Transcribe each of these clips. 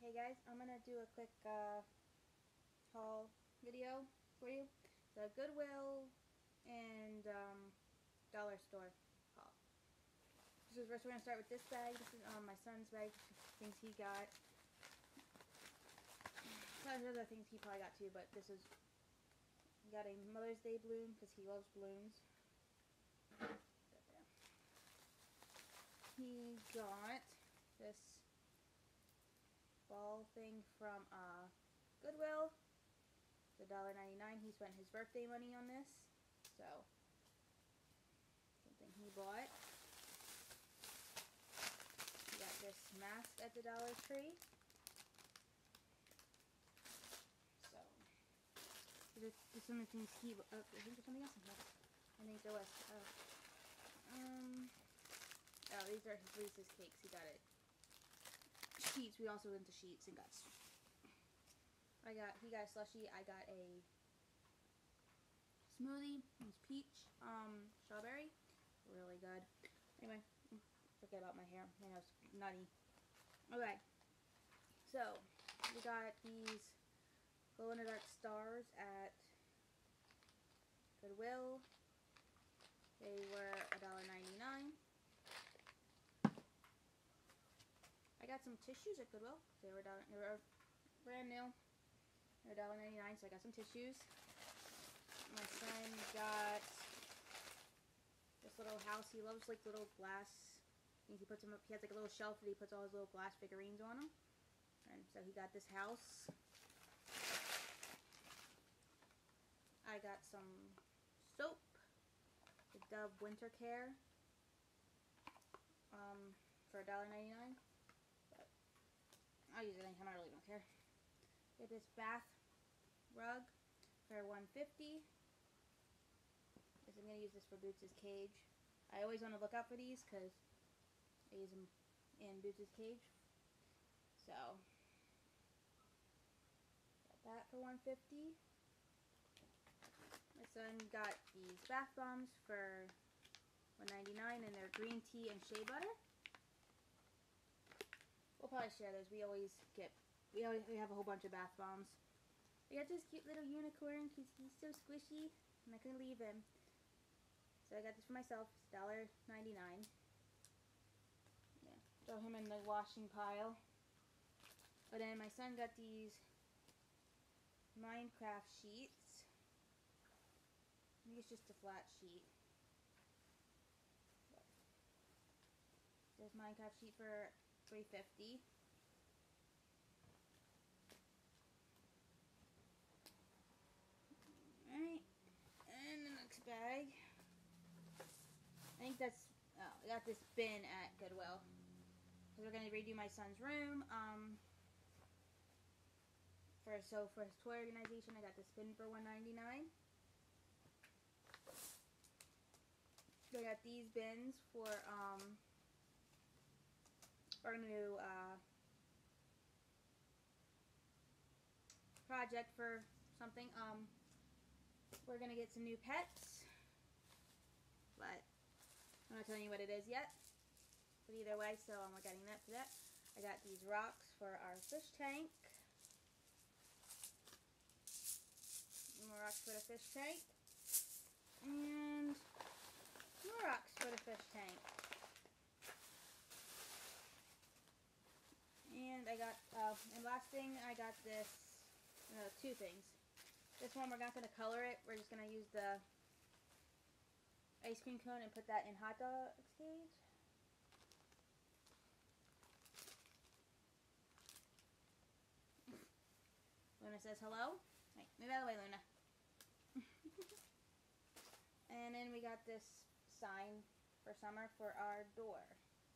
Hey guys, I'm gonna do a quick haul video for you. The Goodwill and dollar store haul. So first we're gonna start with this bag. This is my son's bag, things he got. There's other things he probably got too, but this is, he got a Mother's Day balloon because he loves balloons. He got this ball thing from Goodwill. It's $1.99. He spent his birthday money on this, so something he bought. He got this mask at the Dollar Tree. So there's some of the things he. I think there's something else in here. I think there was. Oh, these are his Reese's cakes. He got it. Sheets. We also went to Sheets and got. He got a slushie. I got a smoothie. It was peach, strawberry. Really good. Anyway, forget about my hair. I know it's nutty. Okay. So, we got these glow-in-the-dark stars at Goodwill. They were $1.99. I got some tissues at Goodwill. They were brand new. They're $1.99, so I got some tissues. My son got this little house. He loves like little glass things. He puts them up. He has like a little shelf that he puts all his little glass figurines on them. And so he got this house. I got some soap, the Dove Winter Care, for $1.99. But I'll use it anytime. I really don't care. Get this bath rug for $1.50. I'm going to use this for Boots' cage. I always want to look out for these because I use them in Boots' cage. So, got that for $1.50. My son got these bath bombs for $1.99, and they're green tea and shea butter. We'll probably share those. We have a whole bunch of bath bombs. We got this cute little unicorn because he's so squishy, and I couldn't leave him. So I got this for myself. It's $1.99. Yeah, throw him in the washing pile. But then my son got these Minecraft sheets. I think it's just a flat sheet. There's Minecraft sheet for $3.50. Alright, and the next bag. I think that's, I got this bin at Goodwill. Because we're going to redo my son's room. For his toy organization, I got this bin for $1.99. So I got these bins for our new project for something. We're gonna get some new pets, but I'm not telling you what it is yet. But either way, so we're getting that for that. I got these rocks for our fish tank. More rocks for the fish tank. And more rocks for the fish tank. And I got, and last thing, I got this, two things. This one, we're not going to color it. We're just going to use the ice cream cone and put that in hot dog's cage. Luna says hello. Wait, move out of the way, Luna. And then we got this sign for summer for our door.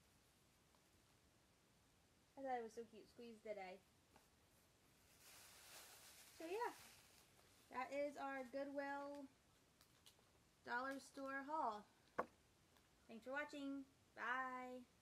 I thought it was so cute. Squeeze today. So yeah, that is our Goodwill dollar store haul. Thanks for watching. Bye.